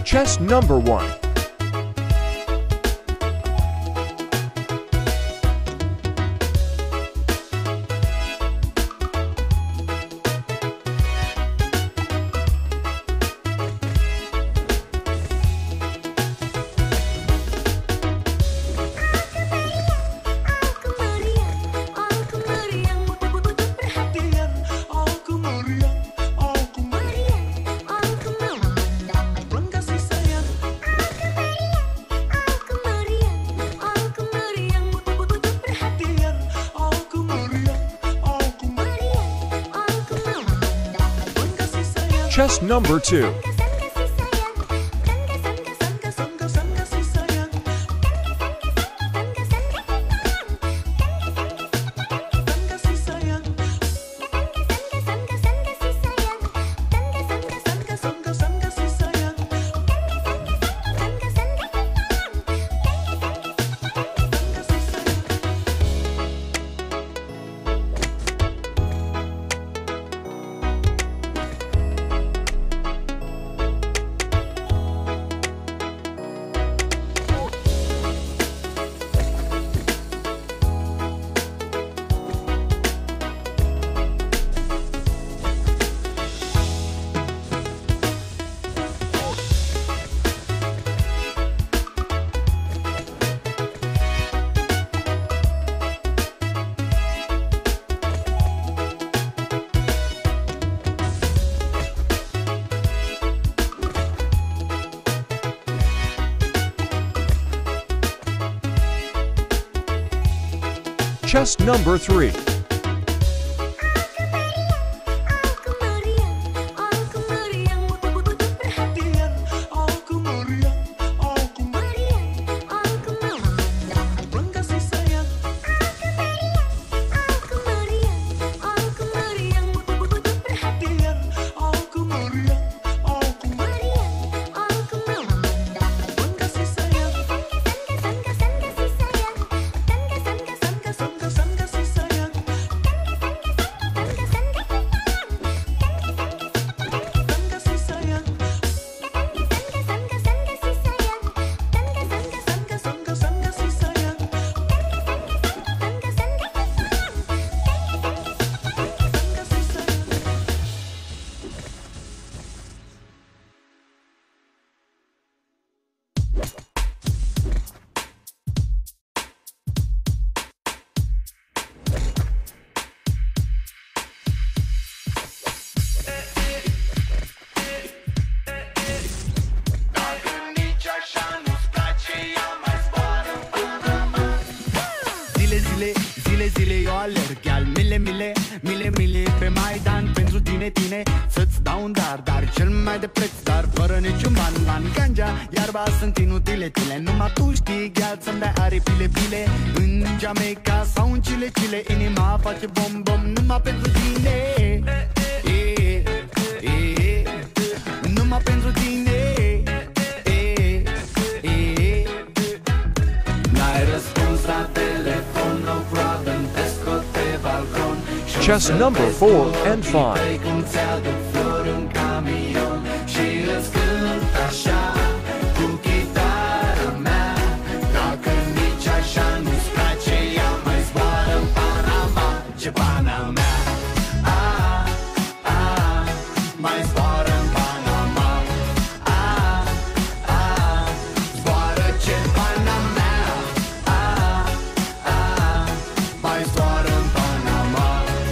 Chess number 1. Chess number 2. Chess number 3. Zile, eu alerg al mile pe Maidan pentru tine să-ți dau un dar cel mai de preț, dar fără niciun ban. Ganja, iarba sunt inutile, numai tu știi, gheal, să-mi dai aripile în Jamaica sau în Chile, inima face bom numai pentru tine. Numai pentru tine. N-ai răspuns la telefon, no problem, te scot pe balcon. Chess number 4 and 5. Cum ți-aduc flori în camion și îți cânt așa cu chitara mea. Dacă nici așa nu-ți place, ea mai zboară în Panama. Ce Panama? Mai zboară în Panama. Zboară ce Panama. Mai zboară în Panama.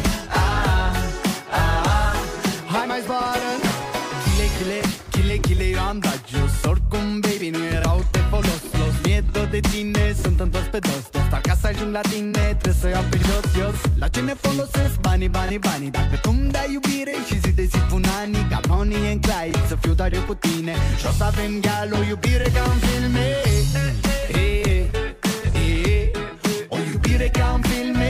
Hai mai zboară. Chile, eu am dat jos. Oricum, baby, nu erau de folos. Mie tot de tine, sunt întors pe dos. Dar ca să ajung la tine, trebuie să iau pe jos. La ce ne folosesc banii? Dacă tu-mi dai iubire și zi de zi pun ani, ca Bonnie and Clyde, să fiu doar eu cu tine. Și o să avem gal, o iubire ca în filme. O iubire ca în filme.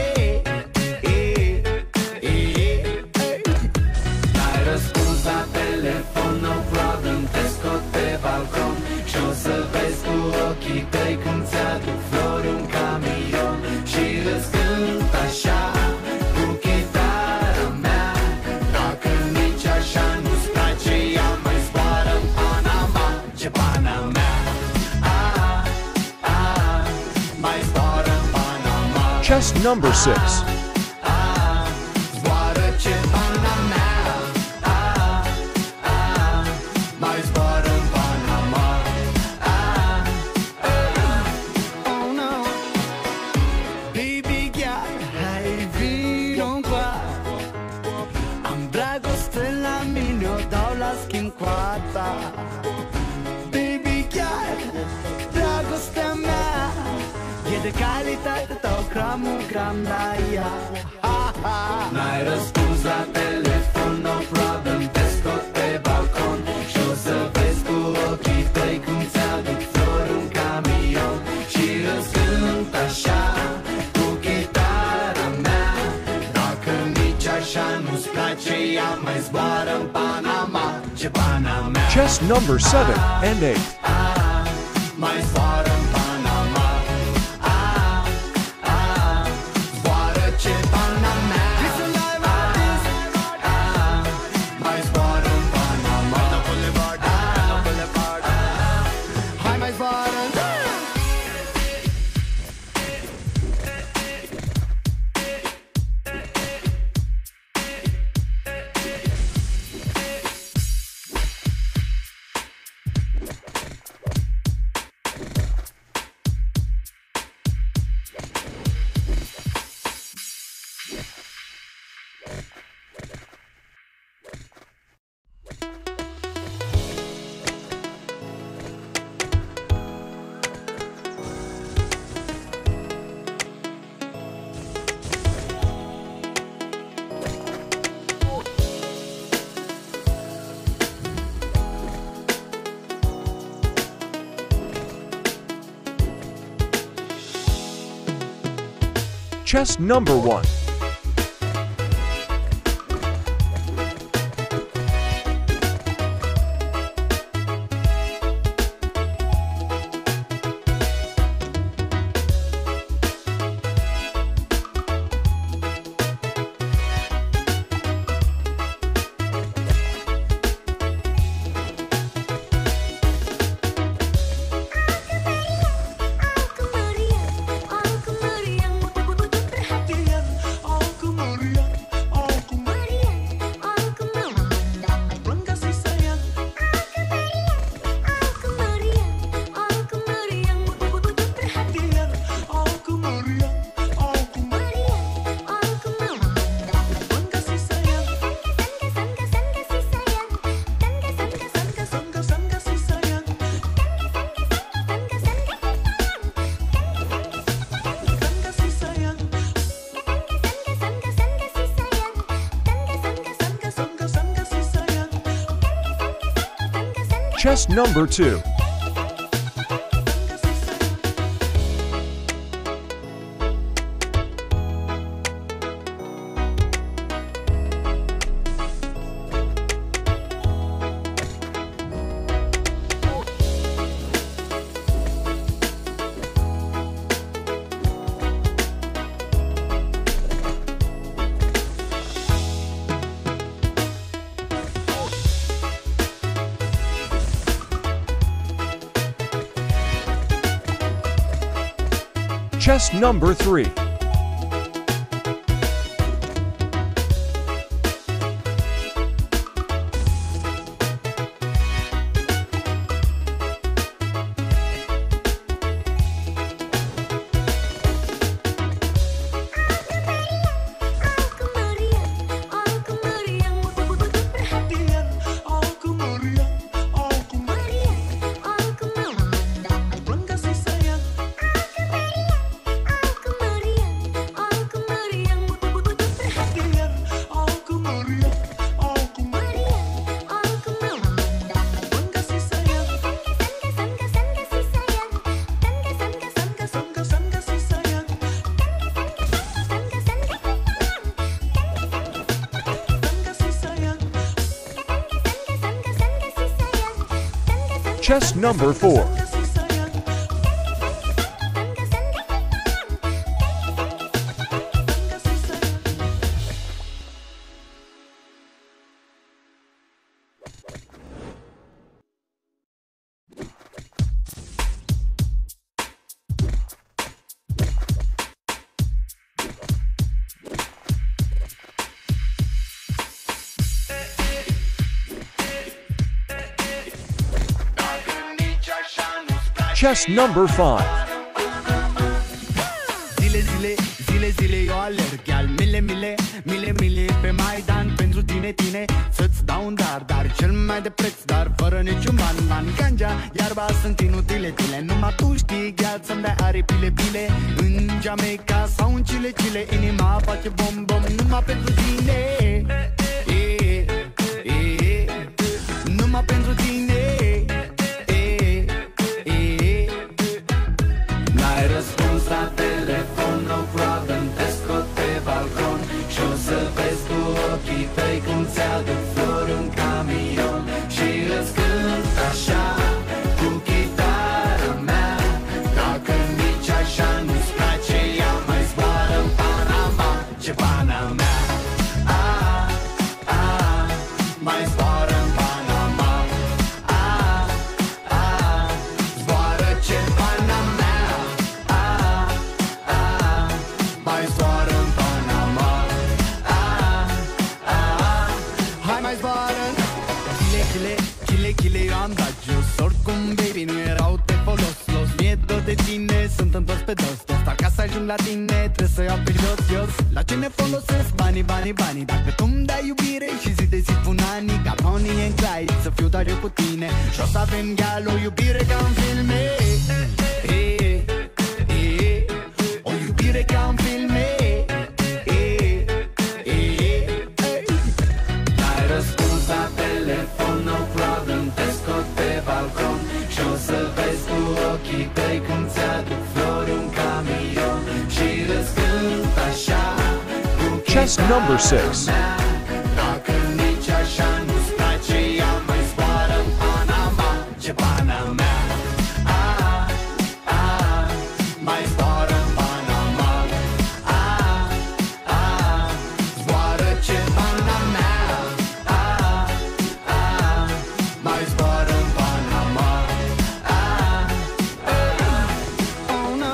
N-ai răspuns la telefon, no problem, te scot pe balcon și o să vezi cu ochii tăi cum ți-aduc flori un camion și îți cânt așa cu chitara mea. Dacă nici așa nu-ți place, ea mai zboară în Panama. Ce ce pana mea. Mai zboară în Panama. Chest number 6. Zboară ce pana mea. Mai zboară în Panama. Oh no. Baby girl, hai vino-ncoa. Am dragoste la mine, o dau la schimb cu a ta. Baby girl, dragostea mea e de calitate, dau gramul gram la ea. N-ai răspuns la telefon, no problem, te scot pe balcon și o să vezi cu ochii tăi cum ți-aduc flori în camion. Și îți cânt așa cu chitara mea. Dacă nici așa nu-ți place, ea mai zboară în Panama. Ce pana mea. Chest number 7 and 8. Mai zboară în Panama. Zboară ce pana mea. Mai zboară în Panama. Hai mai zboară. Chest number 1. Chest number 2. Chest number 3. Chest number 4. Chest number 5. Zile eu alerg al mile pe Maidan pentru tine să-ți dau un dar cel mai de preț, dar fără niciun ban. Ganja, iarba sunt inutile, numai tu știi gheață să-mi dai aripile. În Jamaica sau în Chile, inima face bom numai pentru tine. Numai pentru tine. N-ai răspuns la telefon, no problem, te scot pe balcon și o să vezi cu ochii tăi cum ți-aduc flori un camion și îți cânt așa cu chitara mea. Dacă nici așa nu-ți place, ea mai zboară în Panama, ce pana mea. Mai zboară în Panama. Zboară ce pana mea. Mai zboară în Panama. Hai mai zboară. Chile, eu am dat jos. Oricum, baby, nu erau de folos. Mie dor de tine, sunt întors pe dos. Dar ca să ajung la tine, trebuie să iau pe jos. La ce ne folosesc banii? Dacă tu-mi dai iubire și zi de zi pun anii, ca Bonnie and Clyde, să fiu doar eu cu tine și o să avem gal, o iubire ca în filme. O iubire ca în filme. N-ai răspuns la telefon, no problem, te scot pe balcon și o să vezi cu ochii tăi cum ți-aduc flori un camion și îți cânt așa cu Chest number 6. Dacă nici așa nu-ți place, ea mai zboară în Panama, ce pana mea. Mai zboară în Panama. Zboară ce pana mea. Mai zboară în Panama. Oh no.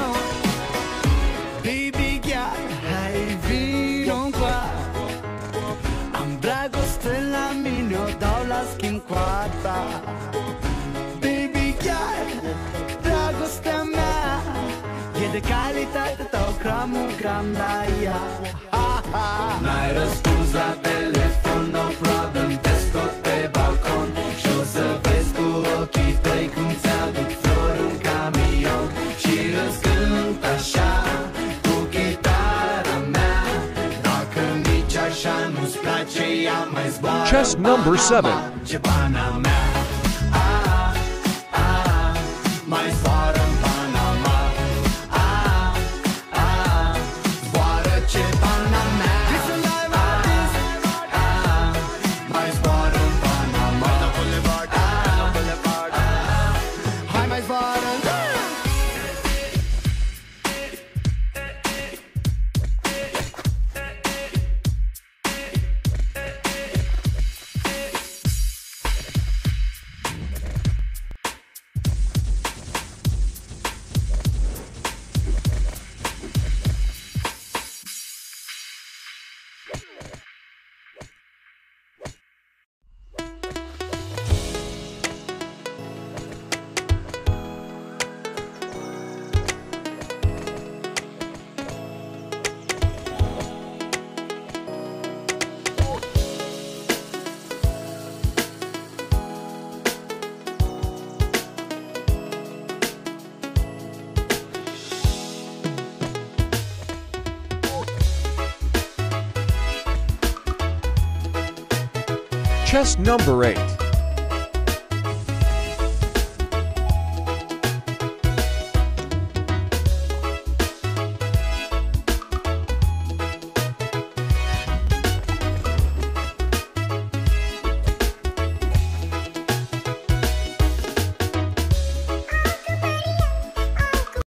Baby girl, hai vino-ncoa. Am dragoste la mine, o dau la schimb cu a ta. Baby girl, dragostea mea e de calitate, dau gram la ea. N-ai răspuns la telefon, no problem, te scot pe balcon și o să vezi cu ochii tăi cum ți-aduc flori un camion și îți cânt așa cu chitara mea. Dacă nici așa nu-ți place, ea mai zboară. Chest number 7. Ce pana mea. Mai zboară în Panama. Zboară ce pana mea. Mai zboară în Panama. Hai mai zboară. Chest number 8.